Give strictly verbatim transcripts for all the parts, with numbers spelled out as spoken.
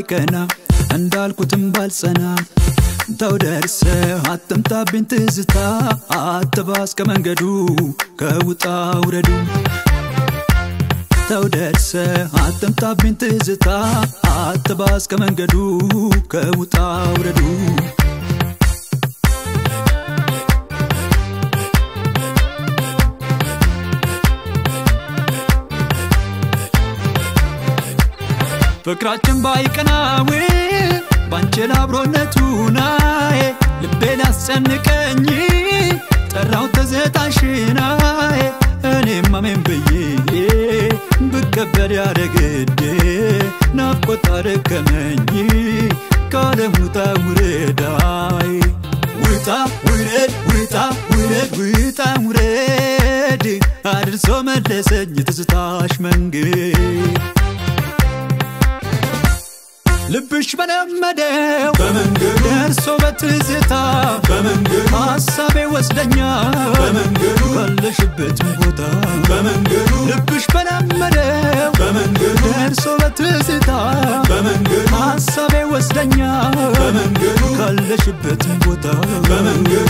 ባይቀና እንዳልኩትም ባልጸና ተውደርሰ አትምጣብኝ ትዝታ አትባስ ከመንገዱ ከውጣ ውረዱ ተውደርሰ አትምጣብኝ ትዝታ አትባስ ከመንገዱ ከውጣ ውረዱ ፍቅራችን ባይቀናው ባንቺ አብሮነቱናይ ልቤን አስጨንቀኝ ጠራው ተዘታሽናይ እኔም አሜን ብዬ ብከበር ያረግዴ ናፍቆት አረከመኝ ካለሙታ ውረዳይ ውጣ ውረድ ውጣ ውረድ ውጣ ውረድ አድርሶ መለሰኝ ትዝታሽ መንገድ ልብሽ በለመደው በመንገዱ ደርሶ በትዝታ በመንገዱ ሐሳቤ ወስደኛ በመንገዱ ካለሽበት ቦታ በመንገዱ ልብሽ በለመደው በመንገዱ ደርሶ በትዝታ በመንገዱ ሐሳቤ ወስደኛ በመንገዱ ካለሽበት ቦታ በመንገዱ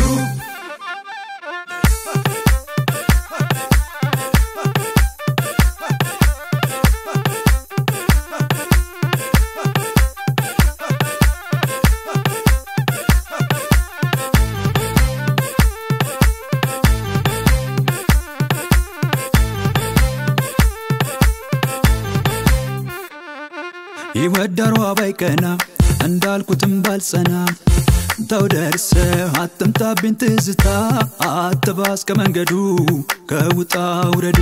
ይወደሩ ባይቀና እንዳልኩትም ባልጸና ተውደርሰ አትምጣብኝ ትዝታ አትባስ ከመንገዱ ከውጣ ውረዱ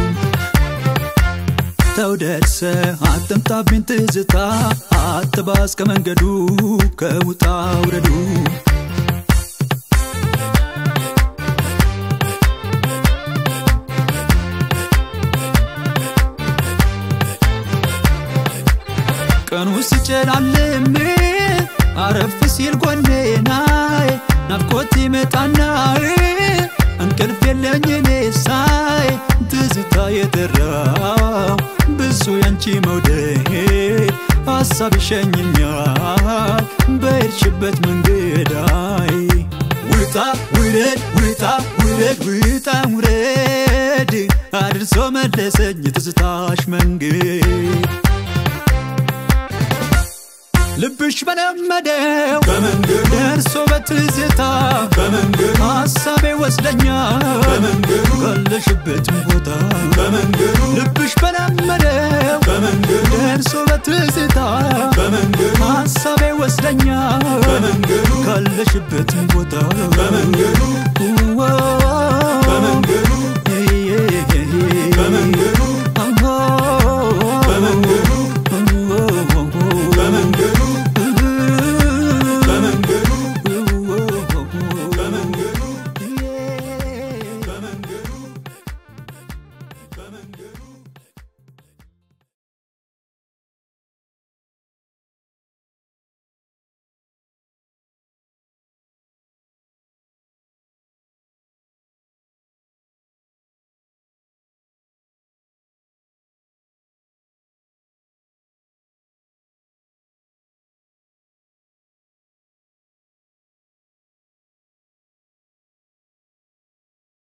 ተውደርሰ አትምጣብኝ ትዝታ አትባስ ከመንገዱ ከውጣ ውረዱ ቀኑ ሲጨላልም አረፍ ሲል ጎኔናይ ናፍቆት ይመጣና እንቅልፍ የለኝ እኔሳይ ትዝታ የጠራው ብዙ ያንቺ መውደድ ሐሳብ ይሸኘኛል በሄድሽበት መንገዳይ ውጣ ውረድ ውጣ ውረድ ውጣ ውረድ አድርሶ መለሰኝ ትዝታሽ መንገድ ልብሽ በለመደው በመንገዱ ደርሶ በትዝታ በመንገዱ ሐሳቤ ወስደኛ በመንገዱ ካለሽበት ቦታ በመንገዱ ልብሽ በለመደው በመንገዱ ደርሶ በትዝታ በመንገዱ ሐሳቤ ወስደኛ በመንገዱ ካለሽበት ቦታ